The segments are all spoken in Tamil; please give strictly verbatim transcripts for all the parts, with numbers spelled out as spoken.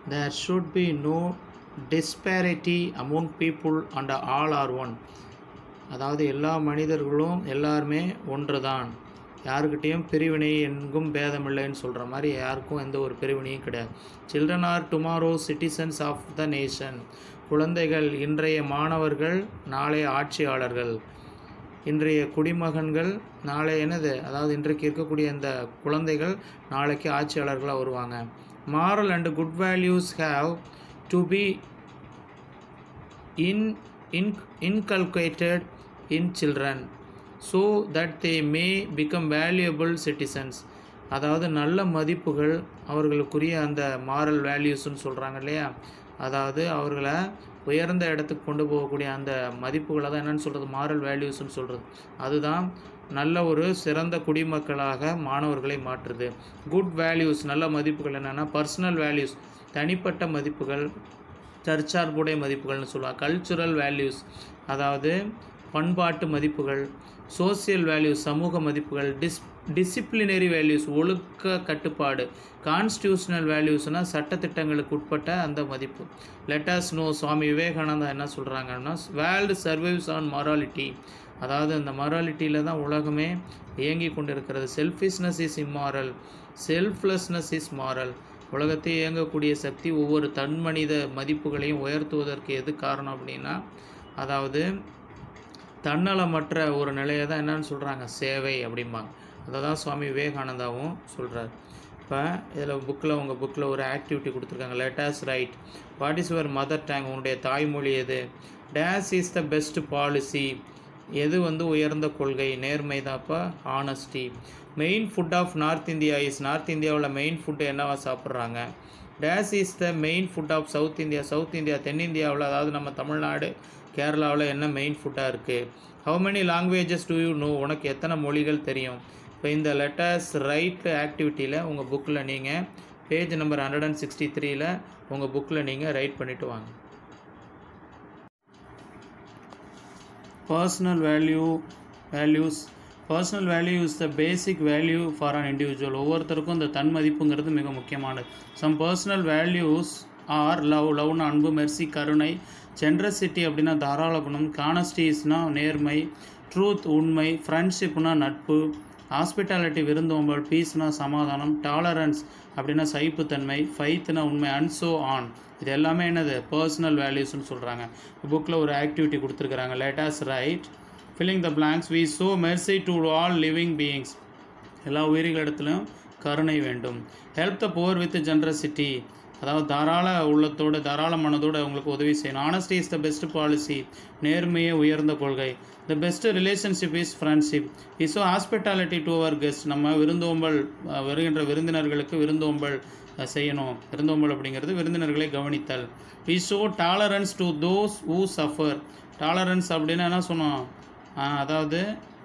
there should be no disparity among people and all are one. அதாவது எல்லா மனிதர்களும் எல்லாருமே ஒன்று தான், யாருக்கிட்டேயும் பிரிவினை எங்கும் பேதமில்லைன்னு சொல்கிற மாதிரி யாருக்கும் எந்த ஒரு பிரிவினையும் கிடையாது. Children are tomorrow citizens of the nation. குழந்தைகள் இன்றைய மாணவர்கள், நாளைய ஆட்சியாளர்கள். இன்றைய குடிமகன்கள் நாளை என்னது, அதாவது இன்றைக்கு இருக்கக்கூடிய இந்த குழந்தைகள் நாளைக்கு ஆட்சியாளர்களாக வருவாங்க. Moral and good values have to be in in inculcated in children so that they may become valuable citizens. அதாவது நல்ல மதிப்புகள், அவர்களுக்குரிய அந்த மாரல் வேல்யூஸ்ன்னு சொல்கிறாங்க இல்லையா, அதாவது அவர்களை உயர்ந்த இடத்துக்கு கொண்டு போகக்கூடிய அந்த மதிப்புகளை தான் என்னென்னு சொல்கிறது, மாரல் வேல்யூஸ்ன்னு சொல்கிறது. அதுதான் நல்ல ஒரு சிறந்த குடிமக்களாக மாணவர்களை மாற்றுது. குட் வேல்யூஸ், நல்ல மதிப்புகள் என்னென்னா பர்சனல் வேல்யூஸ், தனிப்பட்ட மதிப்புகள், தற்சார்புடைய மதிப்புகள்னு சொல்லுவாங்க. கல்ச்சுரல் வேல்யூஸ், அதாவது பண்பாட்டு மதிப்புகள். சோசியல் வேல்யூஸ், சமூக மதிப்புகள். டிஸ் டிசிப்ளினரி வேல்யூஸ், ஒழுக்க கட்டுப்பாடு. கான்ஸ்டியூஷனல் வேல்யூஸ்னால் சட்டத்திட்டங்களுக்கு உட்பட்ட அந்த மதிப்பு. லெட்டஸ் நோ, சுவாமி விவேகானந்தா என்ன சொல்கிறாங்கன்னா, வேர்ல்டு சர்வைவ்ஸ் ஆன் மொராலிட்டி. அதாவது அந்த மொராலிட்டியில் தான் உலகமே இயங்கி கொண்டு இருக்கிறது. Selfishness is immoral, selflessness is moral. உலகத்தை இயங்கக்கூடிய சக்தி ஒவ்வொரு தன்மனித மதிப்புகளையும் உயர்த்துவதற்கு எது காரணம் அப்படின்னா, அதாவது தன்னலமற்ற ஒரு நிலையை தான் என்னன்னு சொல்கிறாங்க, சேவை அப்படிம்பாங்க. அதை தான் சுவாமி விவேகானந்தாவும் சொல்கிறார். இப்போ இதில் புக்கில் உங்கள் புக்கில் ஒரு ஆக்டிவிட்டி கொடுத்துருக்காங்க. Let's write what is your mother tongue. உன்னுடைய தாய்மொழி எது? Dash is the best policy. எது வந்து உயர்ந்த கொள்கை? நேர்மை தான்ப்பா, honesty. Main food of north India is. North இந்தியாவில் மெயின் ஃபுட்டு என்னவா சாப்பிட்றாங்க? Dash is the main food of south India. South India, தென்னிந்தியாவில், அதாவது நம்ம தமிழ்நாடு, கேரளாவில் என்ன மெயின் ஃபுட்டாக இருக்குது? How many languages do you know. உனக்கு எத்தனை மொழிகள் தெரியும்? இப்போ இந்த லெட்டர்ஸ் ரைட் ஆக்டிவிட்டியில் உங்கள் புக்கில் நீங்கள் page number hundred and sixty த்ரீயில் உங்கள் புக்கில் நீங்கள் ரைட் பண்ணிவிட்டு வாங்க. Personal value values personal value is the basic value for an individual. ஒவ்வொருத்தருக்கும் இந்த தன் மதிப்புங்கிறது மிக முக்கியமானது. Some personal values are love. லவ்னா அன்பு, மெர்சி கருணை. ஜென்ரசிட்டி அப்படின்னா தாராள குணம். கானஸ்டிஸ்னால் நேர்மை. ட்ரூத் உண்மை. ஃப்ரெண்ட்ஷிப்னா நட்பு. ஹாஸ்பிட்டாலிட்டி விருந்தோம்பல். பீஸ்னால் சமாதானம். டாலரன்ஸ் அப்படின்னா சகிப்புத்தன்மை. ஃபைத்னா உண்மை. And so on. இது எல்லாமே என்னது, பர்சனல் வேல்யூஸ்னு சொல்கிறாங்க. புக்கில் ஒரு ஆக்டிவிட்டி கொடுத்துருக்குறாங்க. Let's write filling the blanks. We show mercy to all living beings. எல்லா உயிர்களிடத்திலும் கருணை வேண்டும். Help the poor with generosity. அதாவது தாராள உள்ளத்தோடு, தாராள மனதோடு அவங்களுக்கு உதவி செய்யணும். Honesty is the best policy. நேர்மையே உயர்ந்த கொள்கை. The best relationship is friendship. Is hospitality to our guest. நம்ம விருந்தோம்பல், வருகின்ற விருந்தினர்களுக்கு விருந்தோம்பல் செய்யணும். விருந்தோம்பல் அப்படிங்கிறது விருந்தினர்களை கவனித்தல். We show tolerance to those who suffer. Tolerance அப்படின்னா என்ன சொன்னோம், அதாவது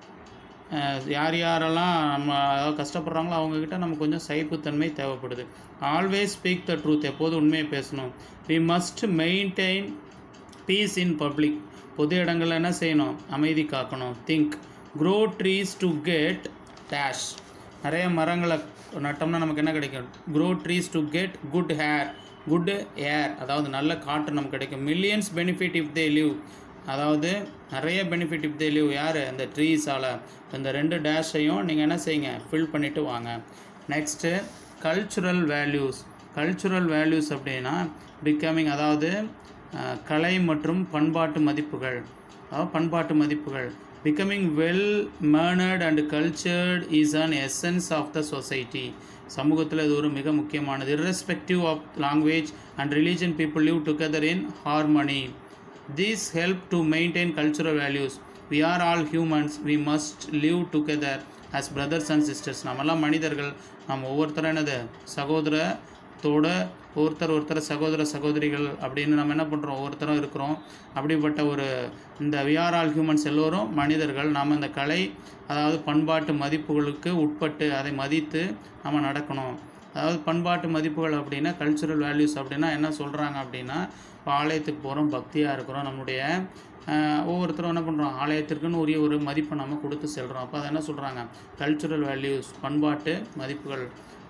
யார் யாரெல்லாம் நம்ம அதாவது கஷ்டப்படுறாங்களோ அவங்கக்கிட்ட நமக்கு கொஞ்சம் சகிப்புத்தன்மை தேவைப்படுது. Always speak the truth. எப்போதும் உண்மையை பேசணும். We must maintain peace in public. பொது இடங்களில் என்ன செய்யணும், அமைதி காக்கணும். Think grow trees to get dash. நிறைய மரங்களை நட்டோம்னா நமக்கு என்ன கிடைக்கும்? Grow trees to get good hair. Good air, அதாவது நல்ல காற்று நமக்கு கிடைக்கும். Millions benefit if they live. அதாவது நிறைய பெனிஃபிட் இஃப் தே லிவ். யார்? அந்த ட்ரீஸால். இந்த ரெண்டு டேஷையும் நீங்கள் என்ன செய்யுங்க, ஃபில் பண்ணிவிட்டு வாங்க. Next cultural values. Cultural values அப்படின்னா பிகமிங், அதாவது கலை மற்றும் பண்பாட்டு மதிப்புகள். அதாவது பண்பாட்டு மதிப்புகள். Becoming well mannered and cultured is an essence of the society. சமூகத்தில் இது ஒரு மிக முக்கியமானது. irrespective of language and religion people live together in harmony. These help to maintain cultural values. We are all humans. We must live together as brothers and sisters. நம்மெல்லாம் மனிதர்கள். நம்ம ஒவ்வொருத்தரும் என்னது, சகோதரத்தோட ஒருத்தர் ஒருத்தர் சகோதர சகோதரிகள் அப்படின்னு நம்ம என்ன பண்ணுறோம், ஒவ்வொருத்தரும் இருக்கிறோம். அப்படிப்பட்ட ஒரு இந்த we are all humans, எல்லோரும் மனிதர்கள். நாம் இந்த கலை, அதாவது பண்பாட்டு மதிப்புகளுக்கு உட்பட்டு அதை மதித்து நம்ம நடக்கணும். அதாவது பண்பாட்டு மதிப்புகள் அப்படின்னா கல்ச்சுரல் வேல்யூஸ் அப்படின்னா என்ன சொல்கிறாங்க அப்படின்னா, இப்போ ஆலயத்துக்கு போகிறோம், பக்தியாக இருக்கிறோம், நம்முடைய ஒவ்வொருத்தரும் என்ன பண்ணுறோம், ஆலயத்திற்குன்னு உரிய ஒரு மதிப்பை நம்ம கொடுத்து செல்கிறோம். அப்போ அதை என்ன சொல்கிறாங்க, கல்ச்சுரல் வேல்யூஸ், பண்பாட்டு மதிப்புகள்.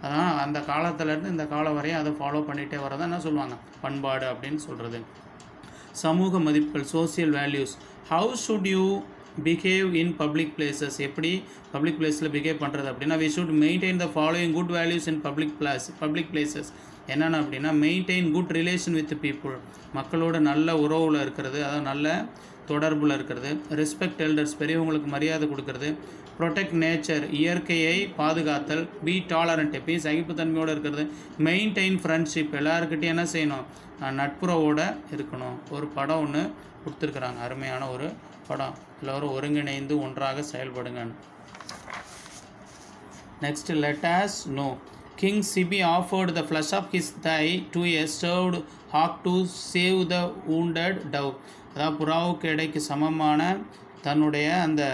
அதான் அந்த காலத்துலேருந்து இந்த காலம் வரையும் அதை ஃபாலோ பண்ணிகிட்டே வரதான் என்ன சொல்லுவாங்க பண்பாடு அப்படின்னு சொல்கிறது. சமூக மதிப்புகள், social values. How should you behave in public places, எப்படி பப்ளிக் பிளேஸில் பிஹேவ் பண்ணுறது அப்படின்னா we should maintain the following good values in public place public places என்னென்ன அப்படின்னா maintain good relation with people, மக்களோட நல்ல உறவில் இருக்கிறது, அதாவது நல்ல தொடர்பில் இருக்கிறது. ரெஸ்பெக்ட் எல்டர்ஸ், பெரியவங்களுக்கு மரியாதை கொடுக்கறது. ப்ரொடெக்ட் நேச்சர், இயற்கையை பாதுகாத்தல். பி டாலரண்ட், எப்பயும் சகிப்புத்தன்மையோடு இருக்கிறது. மெயின்டைன் ஃப்ரெண்ட்ஷிப், எல்லாருக்கிட்டையும் என்ன செய்யணும் நட்புறவோடு இருக்கணும். ஒரு படம் ஒன்று கொடுத்துருக்குறாங்க, அருமையான ஒரு படம், எல்லோரும் ஒருங்கிணைந்து ஒன்றாக செயல்படுங்கன்னு. Next, let us know. King Sibi offered the flesh of his thigh to a served hawk to save the wounded dove. அதாவது புறாவுக்கு இடைக்கு சமமான தன்னுடைய அந்த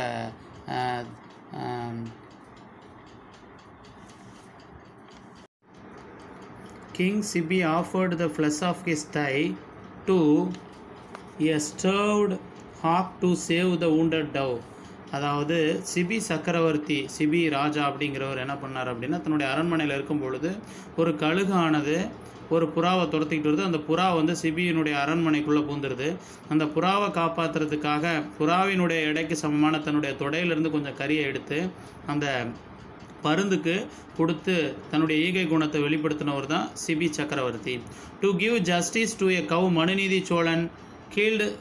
King Sibi offered the flesh of his thigh to a served hawk to save the wounded dove. அதாவது சிபி சக்கரவர்த்தி, சிபி ராஜா அப்படிங்கிறவர் என்ன பண்ணார் அப்படின்னா தன்னுடைய அரண்மனையில் இருக்கும் பொழுது ஒரு கழுகானது ஒரு புறாவை துரத்திக்கிட்டு வருது. அந்த புறா வந்து சிபியினுடைய அரண்மனைக்குள்ளே பூந்துருது. அந்த புறாவை காப்பாற்றுறதுக்காக புறாவினுடைய எடைக்கு சமமான தன்னுடைய தொடையிலிருந்து கொஞ்சம் கறியை எடுத்து அந்த பருந்துக்கு கொடுத்து தன்னுடைய ஈகை குணத்தை வெளிப்படுத்தினவர் தான் Sibi Chakravarthy. To give justice to a cow, Manuneedhi Cholan killed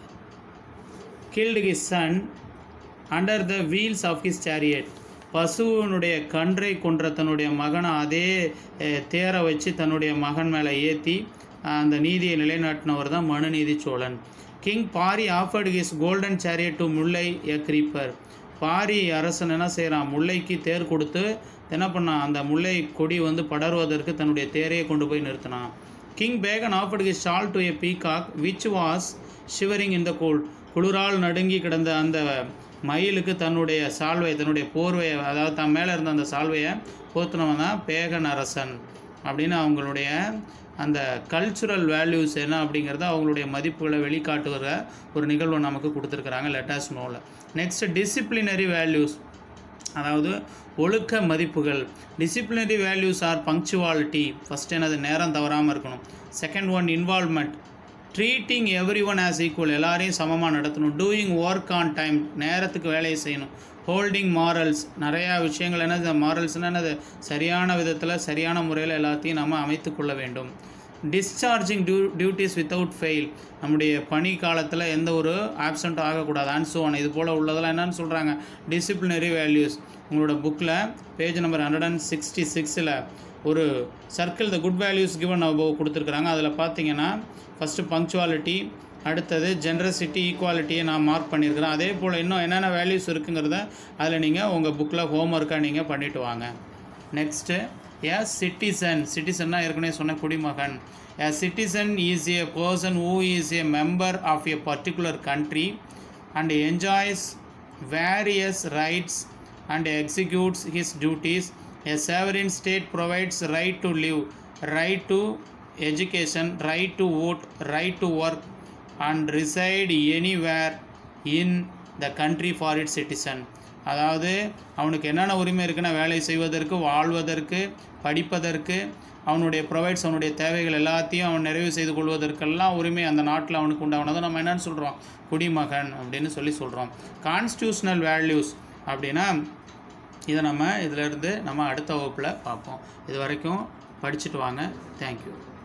killed his son under the wheels of his chariot. பசுவனுடைய கன்றை கொன்ற தன்னுடைய மகனை அதே தேரை வச்சு தன்னுடைய மகன் மேலே ஏற்றி அந்த நீதியை நிலைநாட்டினவர் தான் Manuneedhi Cholan. King Pari offered his golden chariot to mullai a creeper. Pari அரசன் என்ன செய்கிறான், முல்லைக்கு தேர் கொடுத்து என்ன பண்ணான், அந்த முல்லை கொடி வந்து படர்வதற்கு தன்னுடைய தேரையை கொண்டு போய் நிறுத்தினான். King Pekan offered his shawl to a peacock which was shivering in the cold. குளிரால் நடுங்கி கிடந்த அந்த மயிலுக்கு தன்னுடைய சால்வை, தன்னுடைய போர்வையை, அதாவது தன் மேலே இருந்த அந்த சால்வையை போத்துனவன் தான் பேகன் அரசன் அப்படின்னு அவங்களுடைய அந்த கல்ச்சுரல் வேல்யூஸ் என்ன அப்படிங்கிறத அவங்களுடைய மதிப்புகளை வெளிக்காட்டுகிற ஒரு நிகழ்வை நமக்கு கொடுத்துருக்குறாங்க லெட்டாஸ் நோவில். நெக்ஸ்ட், டிசிப்ளினரி வேல்யூஸ், அதாவது ஒழுக்க மதிப்புகள். Disciplinary values are punctuality, first என்னது நேரம் தவறாமல் இருக்கணும். Second one involvement, treating every one as equal, எல்லாரையும் சமமாக நடத்தணும். டூயிங் ஒர்க் ஆன் டைம், நேரத்துக்கு வேலையை செய்யணும். ஹோல்டிங் மாரல்ஸ், நிறையா விஷயங்கள் என்னது மாரல்ஸ்னால் என்னது சரியான விதத்தில் சரியான முறையில் எல்லாத்தையும் நம்ம அமைத்து கொள்ள வேண்டும். Discharging due duties without fail, நம்முடைய பணி காலத்தில் எந்த ஒரு ஆப்சண்ட்டும் ஆகக்கூடாது. அண்ட் ஸோ ஆன், இது போல் உள்ளதெல்லாம் என்னென்னு சொல்கிறாங்க டிசிப்ளினரி வேல்யூஸ். உங்களோட புக்கில் page number hundred and sixty சிக்ஸில் ஒரு circle the good values given கொடுத்துருக்குறாங்க. அதில் பார்த்தீங்கன்னா ஃபஸ்ட்டு பங்க்சுவாலிட்டி, அடுத்தது ஜென்ரசிட்டி, ஈக்குவாலிட்டியை நான் மார்க் பண்ணியிருக்கிறேன். அதே போல் இன்னும் என்னென்ன வேல்யூஸ் இருக்குங்கிறத அதில் நீங்கள் உங்கள் புக்கில் ஹோம்ஒர்க்காக நீங்கள் பண்ணிவிட்டு வாங்க. நெக்ஸ்ட்டு, ஏ சிட்டிசன், சிட்டிசன்னா ஏற்கனவே சொன்ன குடிமகன். A citizen is a person who is a member of a particular country and enjoys various rights and executes his duties. A sovereign state provides right to live, right to education, right to vote, right to work and reside anywhere in the country for its citizen. அதாவது அவனுக்கு என்னென்ன உரிமை இருக்குன்னா வேலை செய்வதற்கு, வாழ்வதற்கு, படிப்பதற்கு, அவனுடைய ப்ரொவைட்ஸ், அவனுடைய தேவைகள் எல்லாத்தையும் அவன் நிறைவு செய்து கொள்வதற்கெல்லாம் உரிமை அந்த நாட்டில் அவனுக்கு உண்டானதை நம்ம என்னென்னு சொல்கிறோம் குடிமகன் அப்படின்னு சொல்லி சொல்கிறோம். கான்ஸ்டியூஷனல் வேல்யூஸ் அப்படின்னா இதை நம்ம இதிலேருந்து நம்ம அடுத்த வகுப்பில் பார்ப்போம். இது வரைக்கும் படிச்சுட்டு வாங்க. தேங்க்யூ.